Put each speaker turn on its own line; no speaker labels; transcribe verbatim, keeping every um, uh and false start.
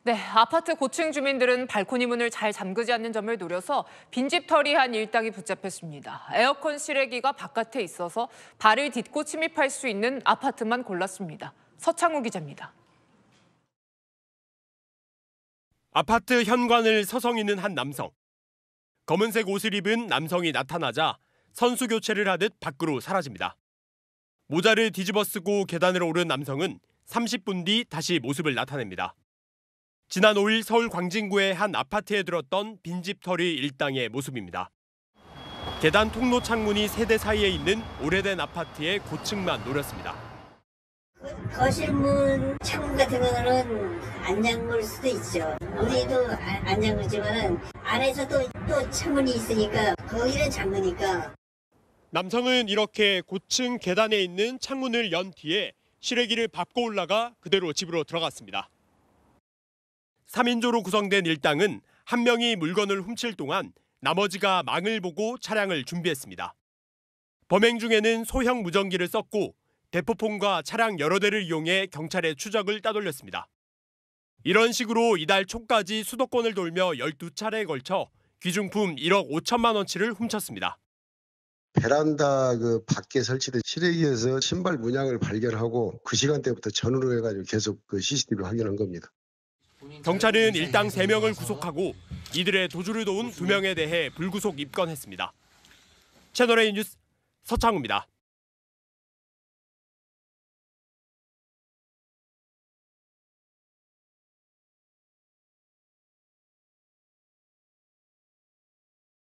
네, 아파트 고층 주민들은 발코니 문을 잘 잠그지 않는 점을 노려서 빈집털이한 일당이 붙잡혔습니다. 에어컨 실외기가 바깥에 있어서 발을 딛고 침입할 수 있는 아파트만 골랐습니다. 서창우 기자입니다.
아파트 현관을 서성이는 한 남성. 검은색 옷을 입은 남성이 나타나자 선수 교체를 하듯 밖으로 사라집니다. 모자를 뒤집어 쓰고 계단을 오른 남성은 삼십 분 뒤 다시 모습을 나타냅니다. 지난 오 일 서울 광진구의 한 아파트에 들었던 빈집털이 일당의 모습입니다. 계단 통로 창문이 세대 사이에 있는 오래된 아파트의 고층만 노렸습니다.
거실 문 창문 같은 거는 안 잠글 수도 있죠. 우리도 안 잠그지만은 안에서도 또 창문이 있으니까 거기는 잠그니까.
남성은 이렇게 고층 계단에 있는 창문을 연 뒤에 실외기를 밟고 올라가 그대로 집으로 들어갔습니다. 삼 인조로 구성된 일당은 한 명이 물건을 훔칠 동안 나머지가 망을 보고 차량을 준비했습니다. 범행 중에는 소형 무전기를 썼고 대포폰과 차량 여러 대를 이용해 경찰의 추적을 따돌렸습니다. 이런 식으로 이달 초까지 수도권을 돌며 열두 차례에 걸쳐 귀중품 일억 오천만 원치를 훔쳤습니다.
베란다 그 밖에 설치된 실외기에서 신발 문양을 발견하고 그 시간대부터 전후로 해가지고 계속 그 씨씨티비 확인한 겁니다.
경찰은 일당 세 명을 구속하고 이들의 도주를 도운 두 명에 대해 불구속 입건했습니다. 채널A 뉴스 서창우입니다.